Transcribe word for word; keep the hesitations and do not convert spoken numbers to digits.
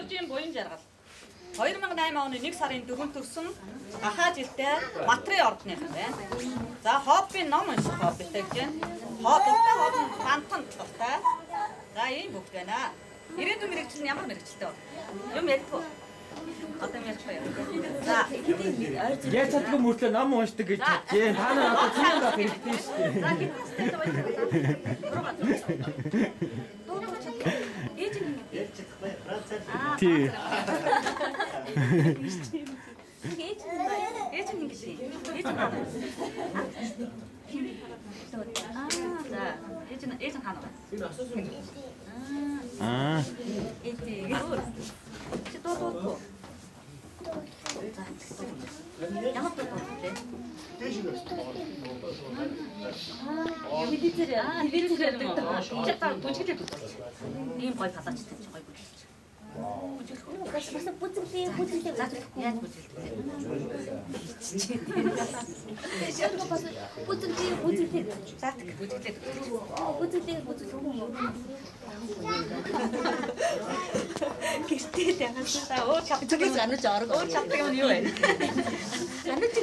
Жижигчийн буян жаргал. two thousand eight оны нэг сарын дөрөвт төрсөн ахаа жилдээ Матрын ордных байна. За хобби ном унших хоббитэй гэж байна. Хоббитэй хобби фантан дуртай. За ийм бүгд байна. Ирээдүйн мэрэгчлэл ямар мэрэгчлэлтэй байна? Юм ярьдгүй. Одоо юм ярьж байна. За яа чадгүй мөртлөө ном уншдаг гэж бодъё. Та нар одоо тийм байх хэрэгтэй шүү дээ. за хэднэстэй байна. Ээж нь ярьж чадахгүй. Аа. Тий. Ээж нь ээж нь ингэж ээж нь хаана? Аа за ээж нь ээж нь хаана байна? Аа. Ээж чи дуу дуу. Ямар дуу дуу? Аа видео аа видео гэдэг. Чи та бүжиглээд үзчих. Ийм гой палаачтай чи гой бүжиглэж. Бас бас бүзэлтэй бүзэлтэй яаж бүжиглдэг? яг бас бүзэлтэй бүзэлтэй Заадаг бүжиглээд. бүзэлтэй бүзэлтэй Гэртээ л яхаа. Өөр чавдаг зүгээс анаж орог өөр чавдаг юм юу вэ?